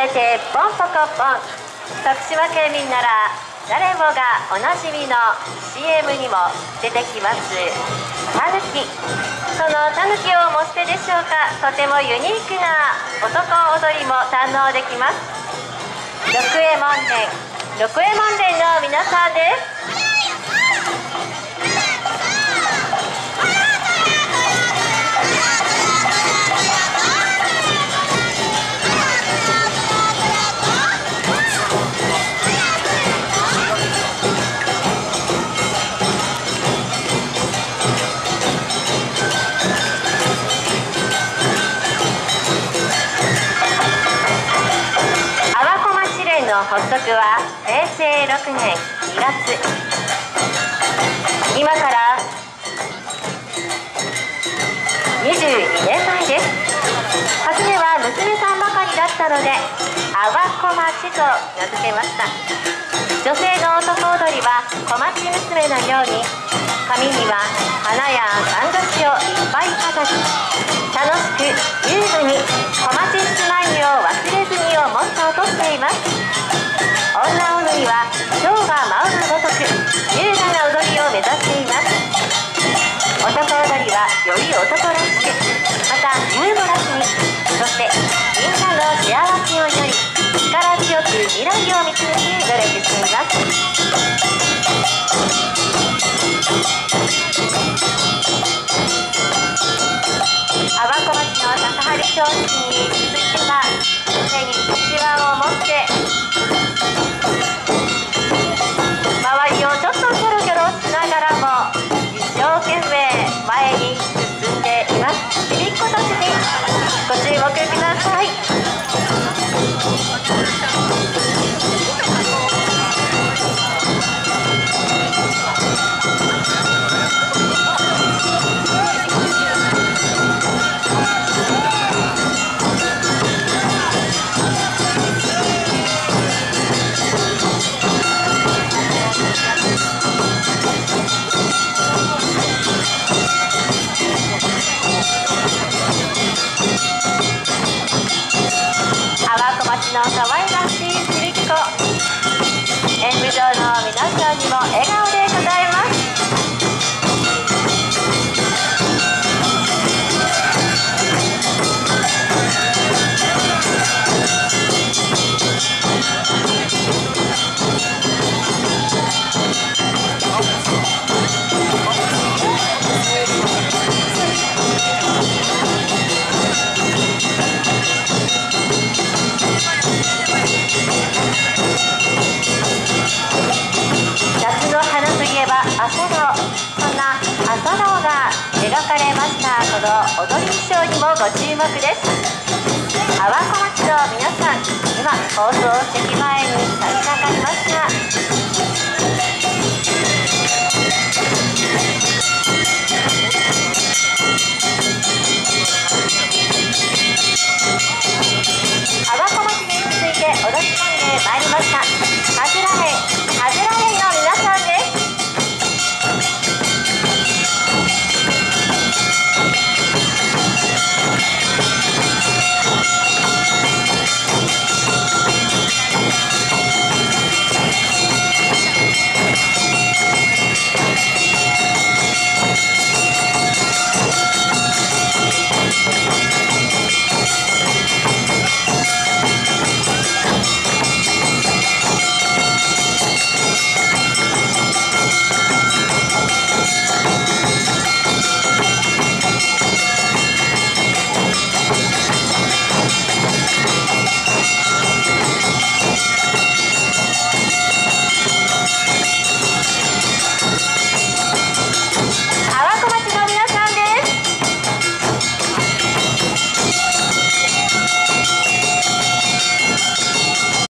えてポンポコポン。徳島県民なら誰もがおなじみの CM にも出てきますタヌキ。そのタヌキをもってでしょうか、とてもユニークな男踊りも堪能できます。六右衛門連の皆さんです。発足は平成6年2月。今から22年前です。初めは娘さんばかりだったので阿波小町と名付けました。女性の男踊りは小町娘のように髪には花やかんざしをいっぱい飾り、楽しく優雅に小町住まいを忘れずにをモットーとしています。女踊りは蝶が舞うがごとく優雅な踊りを目指しています。男踊りはより男らしく、またユーモラスに、そしてみんなの幸せをより力強く未来を見つめて努力しています。阿波小町の高春教室に続いては手にうちわを持って周りをちょっとキョロキョロしながらも一生懸命前に進んでいます。ちびっ子たちにご注目ください。可愛らしいちびっ子、演舞場の皆さんにも笑顔で応えます。朝顔、そんな朝顔が描かれましたこの踊り衣装にもご注目です。阿波小町の皆さん、今放送席前に差し掛かりました。